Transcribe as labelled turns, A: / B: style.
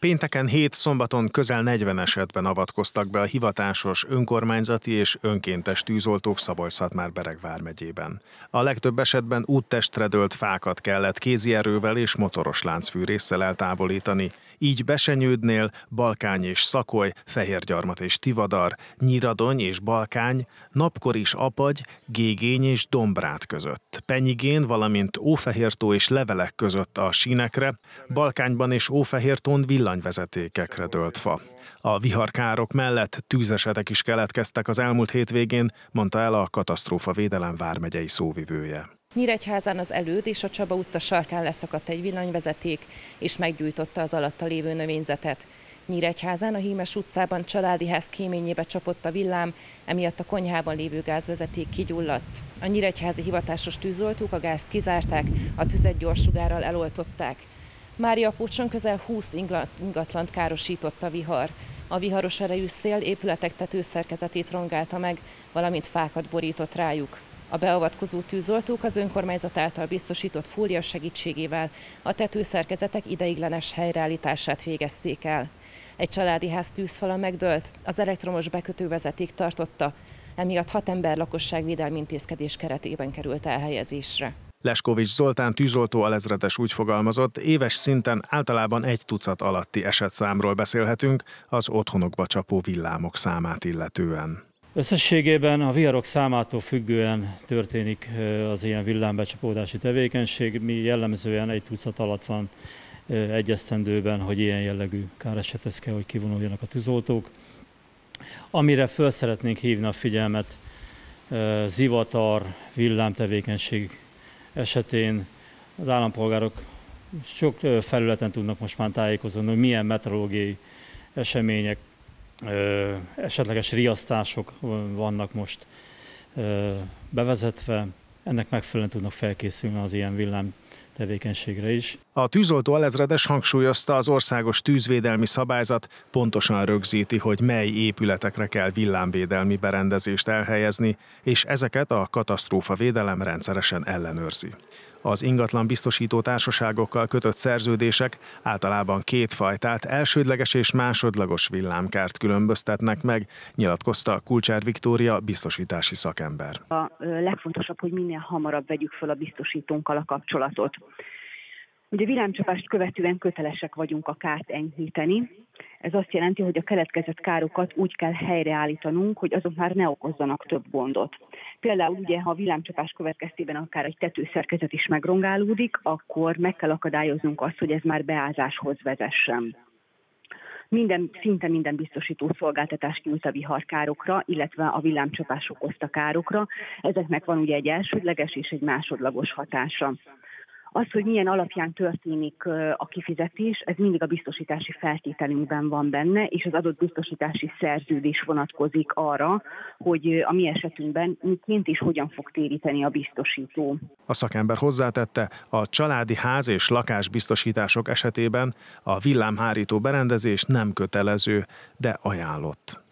A: Pénteken 7, szombaton közel 40 esetben avatkoztak be a hivatásos önkormányzati és önkéntes tűzoltók Szabolcs-Szatmár-Bereg vármegyében. A legtöbb esetben úttestre dőlt fákat kellett kézi erővel és motoros láncfűrésszel eltávolítani. Így Besenyődnél Balkány és Szakoly, Fehérgyarmat és Tivadar, Nyíradony és Balkány, Napkor és Apagy, Gégény és Dombrát között, Penyigén, valamint Ófehértó és Levelek között a sínekre, Balkányban és Ófehértón villanyvezetékekre dőlt fa. A viharkárok mellett tűzesetek is keletkeztek az elmúlt hétvégén, mondta el a katasztrófavédelem vármegyei szóvivője.
B: Nyíregyházán az Előd és a Csaba utca sarkán leszakadt egy villanyvezeték, és meggyújtotta az alatta lévő növényzetet. Nyíregyházán a Hímes utcában családi ház kéményébe csapott a villám, emiatt a konyhában lévő gázvezeték kigyulladt. A nyíregyházi hivatásos tűzoltók a gázt kizárták, a tüzet gyorssugárral eloltották. Máriapócson közel 20 ingatlant károsított a vihar. A viharos erejű szél épületek tetőszerkezetét rongálta meg, valamint fákat borított rájuk. A beavatkozó tűzoltók az önkormányzat által biztosított fólia segítségével a tetőszerkezetek ideiglenes helyreállítását végezték el. Egy családi ház tűzfala megdőlt, az elektromos bekötővezeték tartotta, emiatt 6 ember lakosságvédelmi intézkedés keretében került elhelyezésre.
A: Leskovics Zoltán tűzoltó alezredes úgy fogalmazott, éves szinten általában 1 tucat alatti esetszámról beszélhetünk az otthonokba csapó villámok számát illetően.
C: Összességében a viharok számától függően történik az ilyen villámbecsapódási tevékenység. Mi jellemzően 1 tucat alatt van egy esztendőben, hogy ilyen jellegű káresethez kell, hogy kivonuljanak a tűzoltók. Amire föl szeretnénk hívni a figyelmet, zivatar, villámtevékenység esetén az állampolgárok sok felületen tudnak most már tájékozódni, hogy milyen meteorológiai események, esetleges riasztások vannak most bevezetve, ennek megfelelően tudnak felkészülni az ilyen villám tevékenységre is.
A: A tűzoltó alezredes hangsúlyozta, az országos tűzvédelmi szabályzat pontosan rögzíti, hogy mely épületekre kell villámvédelmi berendezést elhelyezni, és ezeket a katasztrófavédelem rendszeresen ellenőrzi. Az ingatlan biztosító társaságokkal kötött szerződések általában 2 fajtát, elsődleges és másodlagos villámkárt különböztetnek meg, nyilatkozta Kulcsár Viktória biztosítási szakember.
D: A legfontosabb, hogy minél hamarabb vegyük fel a biztosítónkkal a kapcsolatot. Ugye villámcsapást követően kötelesek vagyunk a kárt enyhíteni. Ez azt jelenti, hogy a keletkezett károkat úgy kell helyreállítanunk, hogy azok már ne okozzanak több gondot. Például ugye, ha a villámcsapás következtében akár egy tetőszerkezet is megrongálódik, akkor meg kell akadályoznunk azt, hogy ez már beázáshoz vezessen. Szinte minden biztosító szolgáltatást nyújt a viharkárokra, illetve a villámcsapás okozta károkra. Ezeknek van ugye egy elsődleges és egy másodlagos hatása. Az, hogy milyen alapján történik a kifizetés, ez mindig a biztosítási feltételünkben van benne, és az adott biztosítási szerződés vonatkozik arra, hogy a mi esetünkben miként és hogyan fog téríteni a biztosító.
A: A szakember hozzátette, a családi ház- és lakásbiztosítások esetében a villámhárító berendezés nem kötelező, de ajánlott.